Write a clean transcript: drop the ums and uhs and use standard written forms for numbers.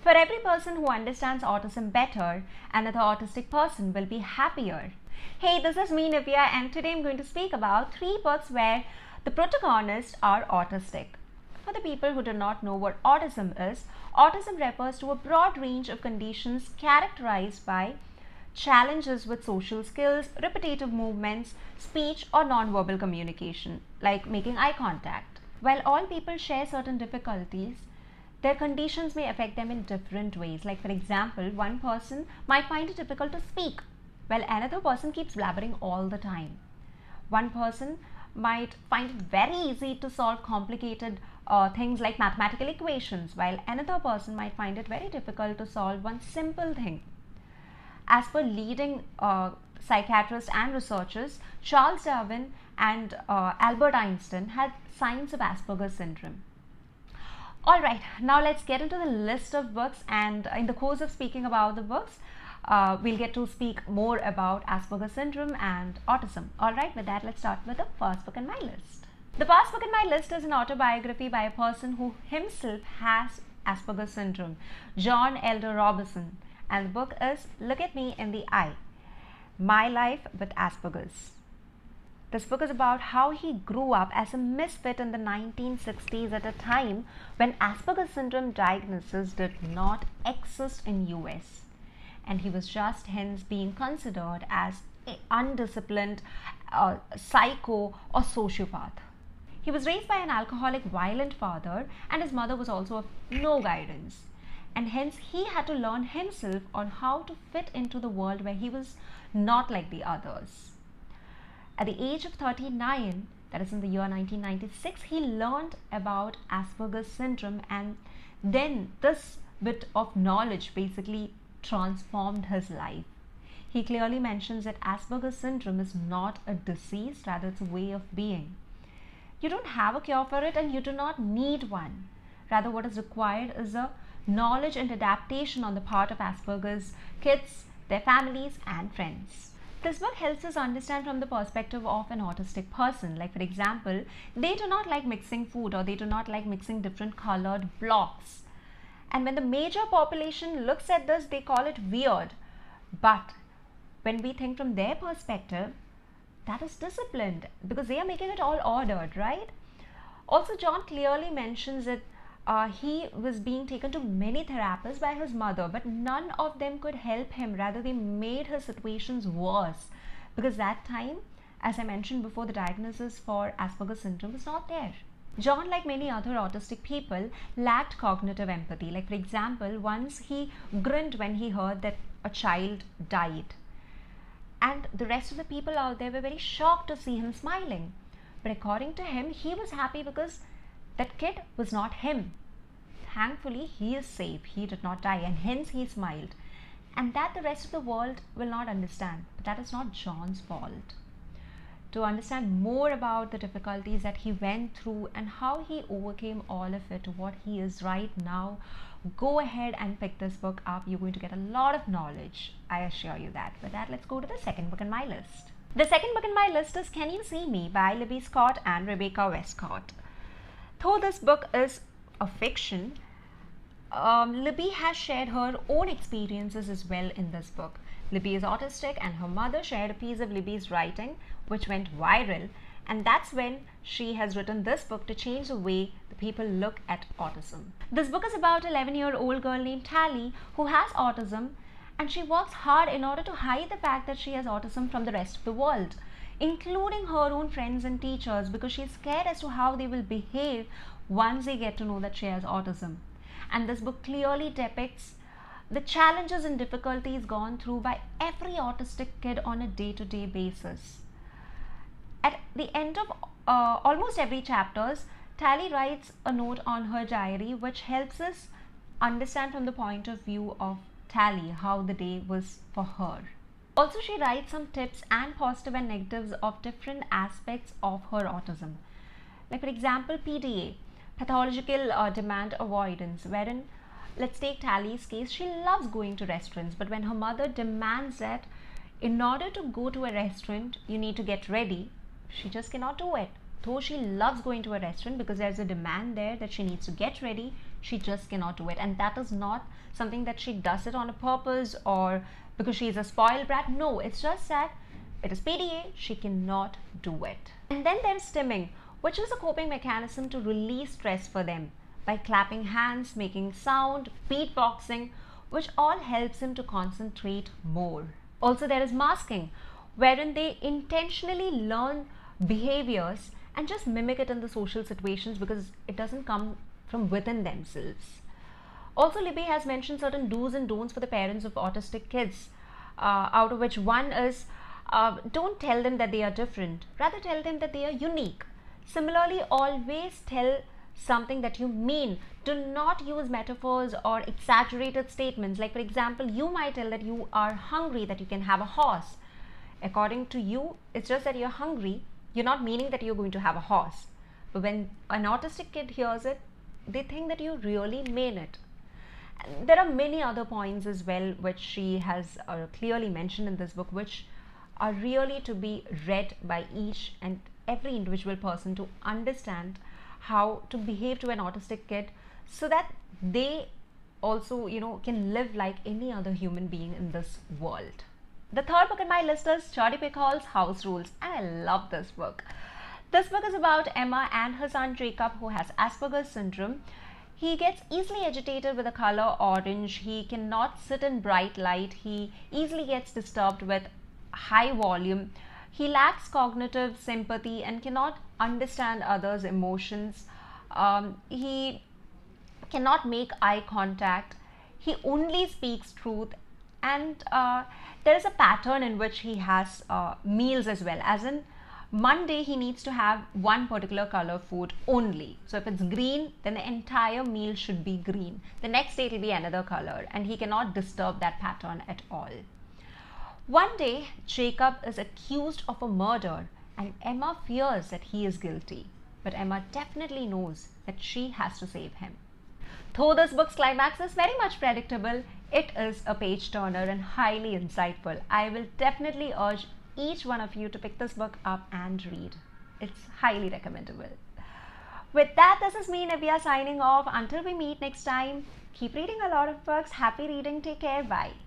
For every person who understands autism better, another autistic person will be happier. Hey, this is me Nivya, and today I'm going to speak about 3 books where the protagonists are autistic. For the people who do not know what autism refers to a broad range of conditions characterized by challenges with social skills, repetitive movements, speech or non-verbal communication, like making eye contact. While all people share certain difficulties, their conditions may affect them in different ways. Like for example, one person might find it difficult to speak, while another person keeps blabbering all the time. One person might find it very easy to solve complicated things like mathematical equations, while another person might find it very difficult to solve one simple thing. As per leading psychiatrists and researchers, Charles Darwin and Albert Einstein had signs of Asperger's syndrome. Alright, now let's get into the list of books, and in the course of speaking about the books, we'll get to speak more about Asperger's syndrome and autism. Alright, with that, let's start with the first book in my list. The first book in my list is an autobiography by a person who himself has Asperger's syndrome, John Elder Robison, and the book is Look at Me in the Eye, My Life with Asperger's. This book is about how he grew up as a misfit in the 1960s at a time when Asperger's syndrome diagnosis did not exist in US, and he was just hence being considered as an undisciplined psycho or sociopath. He was raised by an alcoholic, violent father, and his mother was also of no guidance, and hence he had to learn himself on how to fit into the world where he was not like the others. At the age of 39, that is in the year 1996, he learned about Asperger's syndrome, and then this bit of knowledge basically transformed his life. He clearly mentions that Asperger's syndrome is not a disease, rather it's a way of being. You don't have a cure for it and you do not need one. Rather, what is required is a knowledge and adaptation on the part of Asperger's kids, their families and friends. This book helps us understand from the perspective of an autistic person. Like for example, they do not like mixing food, or they do not like mixing different colored blocks. And when the major population looks at this, they call it weird. But when we think from their perspective, that is disciplined because they are making it all ordered, right? Also, John clearly mentions that he was being taken to many therapists by his mother, but none of them could help him. Rather, they made his situations worse because that time, as I mentioned before, the diagnosis for Asperger's syndrome was not there. John, like many other autistic people, lacked cognitive empathy. Like for example, once he grinned when he heard that a child died, and the rest of the people out there were very shocked to see him smiling. But according to him, he was happy because that kid was not him. Thankfully, he is safe. He did not die, and hence he smiled. And that the rest of the world will not understand. But that is not John's fault. To understand more about the difficulties that he went through and how he overcame all of it to what he is right now, go ahead and pick this book up. You're going to get a lot of knowledge, I assure you that. With that, let's go to the second book in my list. The second book in my list is Can You See Me by Libby Scott and Rebecca Westcott. Though this book is a fiction, Libby has shared her own experiences as well in this book. Libby is autistic, and her mother shared a piece of Libby's writing which went viral, and that's when she has written this book to change the way the people look at autism. This book is about an 11-year-old girl named Tally who has autism, and she works hard in order to hide the fact that she has autism from the rest of the world, including her own friends and teachers, because she's scared as to how they will behave once they get to know that she has autism. And this book clearly depicts the challenges and difficulties gone through by every autistic kid on a day-to-day basis. At the end of almost every chapter, Tally writes a note on her diary which helps us understand from the point of view of Tally how the day was for her. Also, she writes some tips and positive and negatives of different aspects of her autism. Like for example, PDA, pathological demand avoidance, wherein, let's take Tally's case, she loves going to restaurants, but when her mother demands that in order to go to a restaurant you need to get ready, she just cannot do it. Though she loves going to a restaurant, because there's a demand there that she needs to get ready, She just cannot do it. And that is not something that she does it on a purpose or because she's a spoiled brat. No, it's just that it is PDA, she cannot do it. And then there's stimming, which is a coping mechanism to release stress for them by clapping hands, making sound, beatboxing, which all helps him to concentrate more. Also, there is masking, wherein they intentionally learn behaviors and just mimic it in the social situations because it doesn't come from within themselves. Also, Libby has mentioned certain do's and don'ts for the parents of autistic kids, out of which one is don't tell them that they are different, rather tell them that they are unique. Similarly, always tell something that you mean. Do not use metaphors or exaggerated statements. Like, for example, you might tell that you are hungry, that you can have a horse. According to you, it's just that you're hungry. You're not meaning that you're going to have a horse. But when an autistic kid hears it, they think that you really mean it. And there are many other points as well which she has clearly mentioned in this book, which are really to be read by each and every individual person to understand how to behave to an autistic kid so that they also, can live like any other human being in this world. The third book in my list is Jodi Picoult's House Rules, and I love this book. This book is about Emma and her son Jacob, who has Asperger's syndrome. He gets easily agitated with the color orange. He cannot sit in bright light. He easily gets disturbed with high volume. He lacks cognitive sympathy and cannot understand others' emotions. He cannot make eye contact. He only speaks truth, and there is a pattern in which he has meals as well, as in Monday he needs to have one particular color food only. So if it's green, then the entire meal should be green. The next day it will be another color, and he cannot disturb that pattern at all. One day, Jacob is accused of a murder, and Emma fears that he is guilty. But Emma definitely knows that she has to save him. Though this book's climax is very much predictable, it is a page turner and highly insightful. I will definitely urge each one of you to pick this book up and read. It's highly recommendable. With that, this is me, Nivya, signing off. Until we meet next time, keep reading a lot of books. Happy reading. Take care. Bye.